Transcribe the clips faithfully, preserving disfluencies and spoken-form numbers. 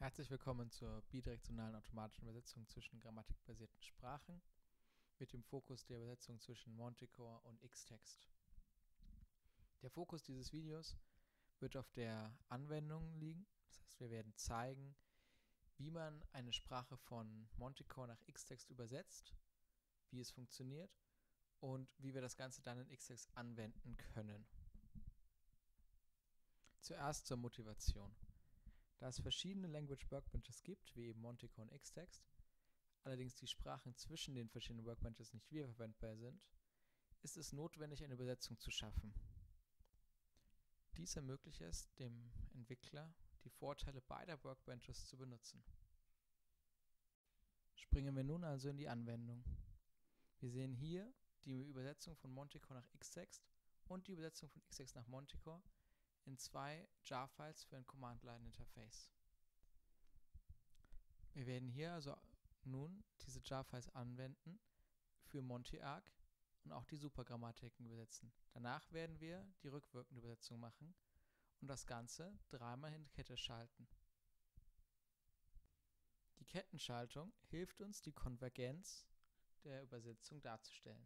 Herzlich willkommen zur bidirektionalen automatischen Übersetzung zwischen grammatikbasierten Sprachen mit dem Fokus der Übersetzung zwischen Montecore und Xtext. Der Fokus dieses Videos wird auf der Anwendung liegen. Das heißt, wir werden zeigen, wie man eine Sprache von Montecore nach Xtext übersetzt, wie es funktioniert und wie wir das Ganze dann in Xtext anwenden können. Zuerst zur Motivation. Da es verschiedene Language Workbenches gibt, wie eben Montecore und Xtext, allerdings die Sprachen zwischen den verschiedenen Workbenches nicht wiederverwendbar sind, ist es notwendig, eine Übersetzung zu schaffen. Dies ermöglicht es dem Entwickler, die Vorteile beider Workbenches zu benutzen. Springen wir nun also in die Anwendung. Wir sehen hier die Übersetzung von Montecore nach Xtext und die Übersetzung von Xtext nach Montecore in zwei Jar-Files für ein Command-Line-Interface. Wir werden hier also nun diese Jar-Files anwenden für Montearc und auch die Supergrammatiken übersetzen. Danach werden wir die rückwirkende Übersetzung machen und das Ganze dreimal in Kette schalten. Die Kettenschaltung hilft uns, die Konvergenz der Übersetzung darzustellen.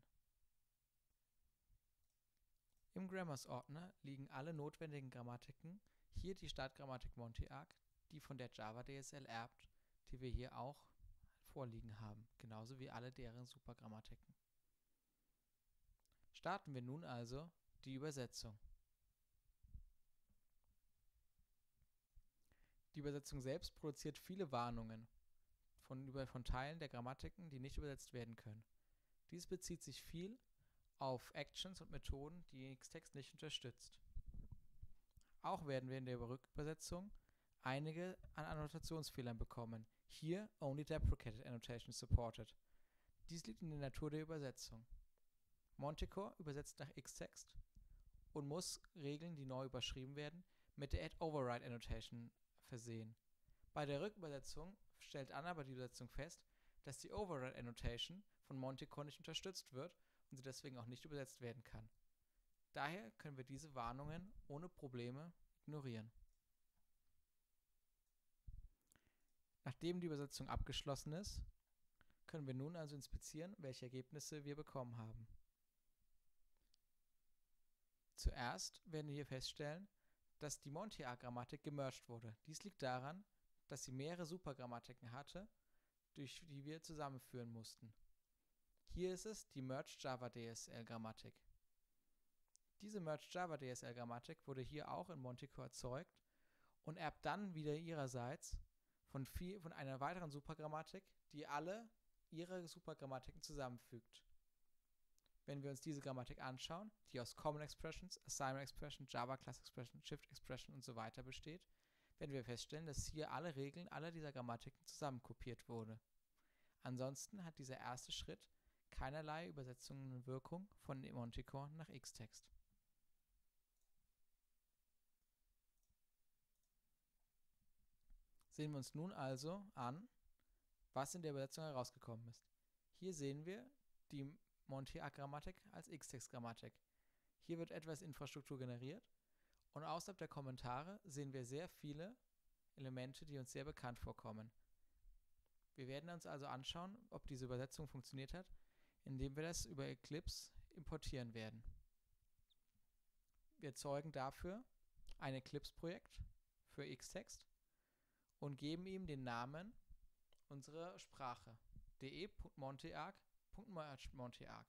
Im Grammars-Ordner liegen alle notwendigen Grammatiken, hier die Startgrammatik Montearc, die von der Java D S L erbt, die wir hier auch vorliegen haben, genauso wie alle deren Supergrammatiken. Starten wir nun also die Übersetzung. Die Übersetzung selbst produziert viele Warnungen von, über, von Teilen der Grammatiken, die nicht übersetzt werden können. Dies bezieht sich viel auf Actions und Methoden, die Xtext nicht unterstützt. Auch werden wir in der Rückübersetzung einige an Annotationsfehlern bekommen. Hier only deprecated annotation supported. Dies liegt in der Natur der Übersetzung. Montecore übersetzt nach Xtext und muss Regeln, die neu überschrieben werden, mit der add override annotation versehen. Bei der Rückübersetzung stellt an aber die Übersetzung fest, dass die override annotation von Montecore nicht unterstützt wird und sie deswegen auch nicht übersetzt werden kann. Daher können wir diese Warnungen ohne Probleme ignorieren. Nachdem die Übersetzung abgeschlossen ist, können wir nun also inspizieren, welche Ergebnisse wir bekommen haben. Zuerst werden wir hier feststellen, dass die Montearc-Grammatik gemerged wurde. Dies liegt daran, dass sie mehrere Supergrammatiken hatte, durch die wir zusammenführen mussten. Hier ist es die Merged Java D S L-Grammatik. Diese Merged Java D S L-Grammatik wurde hier auch in Montecore erzeugt und erbt dann wieder ihrerseits von, viel, von einer weiteren Supergrammatik, die alle ihre Supergrammatiken zusammenfügt. Wenn wir uns diese Grammatik anschauen, die aus Common Expressions, Assignment Expression, Java Class Expression, Shift Expression und so weiter besteht, werden wir feststellen, dass hier alle Regeln aller dieser Grammatiken zusammenkopiert wurde. Ansonsten hat dieser erste Schritt keinerlei Übersetzungen und Wirkung von Montecore nach Xtext. Sehen wir uns nun also an, was in der Übersetzung herausgekommen ist. Hier sehen wir die Montearc-Grammatik als Xtext-Grammatik. Hier wird etwas Infrastruktur generiert und außerhalb der Kommentare sehen wir sehr viele Elemente, die uns sehr bekannt vorkommen. Wir werden uns also anschauen, ob diese Übersetzung funktioniert hat, indem wir das über Eclipse importieren werden. Wir erzeugen dafür ein Eclipse-Projekt für Xtext und geben ihm den Namen unserer Sprache, de.montearc.merge.montearc.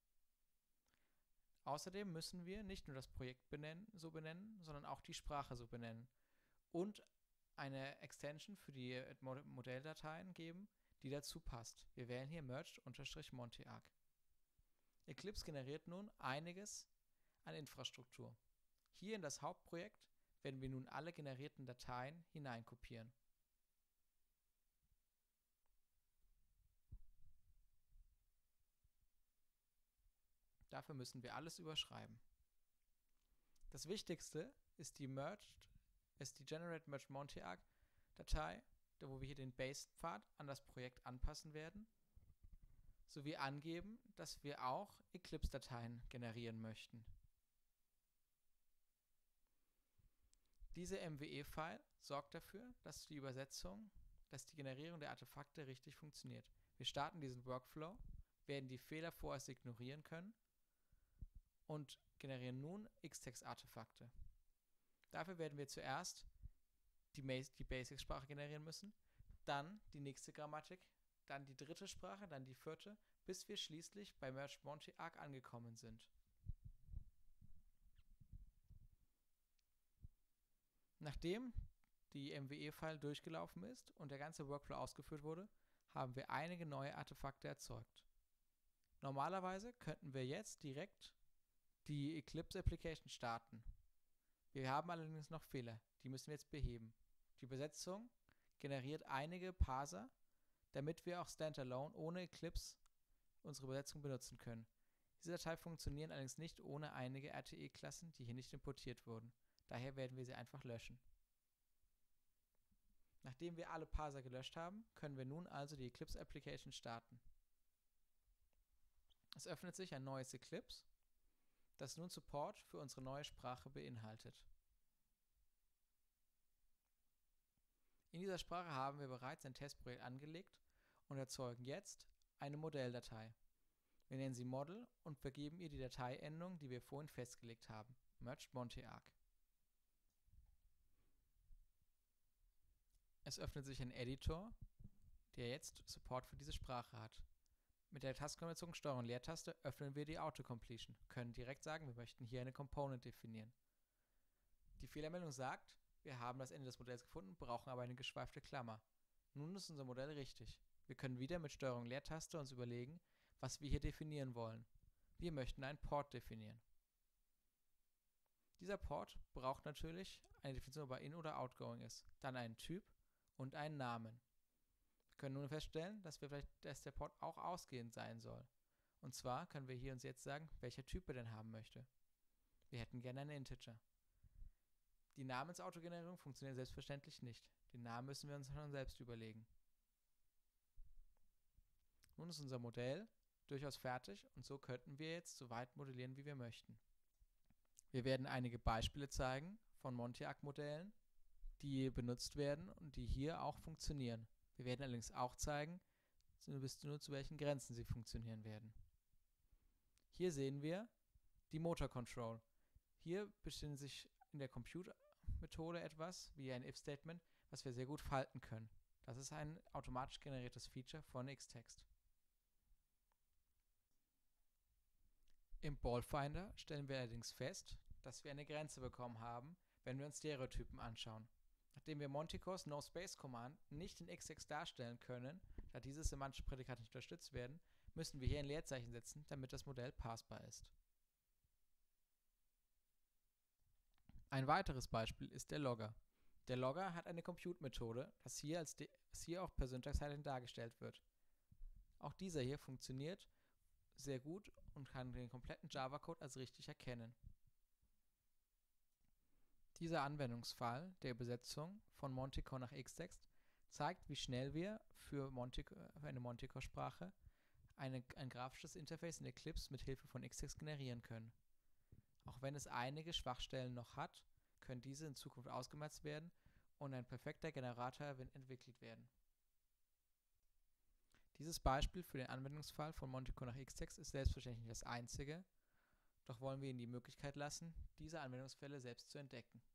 Außerdem müssen wir nicht nur das Projekt benennen, so benennen, sondern auch die Sprache so benennen und eine Extension für die Modelldateien geben, die dazu passt. Wir wählen hier merged-montearc. Eclipse generiert nun einiges an Infrastruktur. Hier in das Hauptprojekt werden wir nun alle generierten Dateien hineinkopieren. Dafür müssen wir alles überschreiben. Das Wichtigste ist die Merged, ist die Generate Merged Montearc Datei, wo wir hier den Base-Pfad an das Projekt anpassen werden, sowie angeben, dass wir auch Eclipse-Dateien generieren möchten. Diese M W E-File sorgt dafür, dass die Übersetzung, dass die Generierung der Artefakte richtig funktioniert. Wir starten diesen Workflow, werden die Fehler vorerst ignorieren können und generieren nun X-Text-Artefakte. Dafür werden wir zuerst die, die Basic-Sprache generieren müssen, dann die nächste Grammatik, dann die dritte Sprache, dann die vierte, bis wir schließlich bei Merged Monty-Arc angekommen sind. Nachdem die M W E-File durchgelaufen ist und der ganze Workflow ausgeführt wurde, haben wir einige neue Artefakte erzeugt. Normalerweise könnten wir jetzt direkt die Eclipse-Application starten. Wir haben allerdings noch Fehler, die müssen wir jetzt beheben. Die Übersetzung generiert einige Parser, damit wir auch standalone ohne Eclipse unsere Übersetzung benutzen können. Diese Dateien funktionieren allerdings nicht ohne einige R T E-Klassen, die hier nicht importiert wurden. Daher werden wir sie einfach löschen. Nachdem wir alle Parser gelöscht haben, können wir nun also die Eclipse-Application starten. Es öffnet sich ein neues Eclipse, das nun Support für unsere neue Sprache beinhaltet. In dieser Sprache haben wir bereits ein Testprojekt angelegt und erzeugen jetzt eine Modelldatei. Wir nennen sie Model und vergeben ihr die Dateiendung, die wir vorhin festgelegt haben, Merged Monty-Arc. Es öffnet sich ein Editor, der jetzt Support für diese Sprache hat. Mit der Tastenkombination Steuerung und Leertaste öffnen wir die Autocompletion, können direkt sagen, wir möchten hier eine Component definieren. Die Fehlermeldung sagt, wir haben das Ende des Modells gefunden, brauchen aber eine geschweifte Klammer. Nun ist unser Modell richtig. Wir können wieder mit Steuerung und Leertaste uns überlegen, was wir hier definieren wollen. Wir möchten einen Port definieren. Dieser Port braucht natürlich eine Definition, ob er in- oder outgoing ist, dann einen Typ und einen Namen. Wir können nun feststellen, dass, wir vielleicht, dass der Port auch ausgehend sein soll. Und zwar können wir hier uns jetzt sagen, welcher Typ er denn haben möchte. Wir hätten gerne einen Integer. Die Namensautogenerierung funktioniert selbstverständlich nicht. Den Namen müssen wir uns schon selbst überlegen. Nun ist unser Modell durchaus fertig und so könnten wir jetzt so weit modellieren, wie wir möchten. Wir werden einige Beispiele zeigen von Monty-Arc-Modellen, die benutzt werden und die hier auch funktionieren. Wir werden allerdings auch zeigen, bis nur zu welchen Grenzen sie funktionieren werden. Hier sehen wir die Motor Control. Hier befindet sich in der Compute-Methode etwas wie ein if-Statement, was wir sehr gut falten können. Das ist ein automatisch generiertes Feature von X-Text. Im Ballfinder stellen wir allerdings fest, dass wir eine Grenze bekommen haben, wenn wir uns Stereotypen anschauen. Nachdem wir Monticos NoSpace-Command nicht in X-Text darstellen können, da diese semantischen Prädikate nicht unterstützt werden, müssen wir hier ein Leerzeichen setzen, damit das Modell passbar ist. Ein weiteres Beispiel ist der Logger. Der Logger hat eine Compute-Methode, das hier, als das hier auch per Syntax-Highlighting dargestellt wird. Auch dieser hier funktioniert sehr gut und kann den kompletten Java-Code als richtig erkennen. Dieser Anwendungsfall der Übersetzung von Monticore nach X-Text zeigt, wie schnell wir für, Monticore, für eine Monticore-Sprache eine, ein grafisches Interface in Eclipse mit Hilfe von X-Text generieren können. Auch wenn es einige Schwachstellen noch hat, können diese in Zukunft ausgemerzt werden und ein perfekter Generator entwickelt werden. Dieses Beispiel für den Anwendungsfall von Monticore nach X-Text ist selbstverständlich das einzige, doch wollen wir Ihnen die Möglichkeit lassen, diese Anwendungsfälle selbst zu entdecken.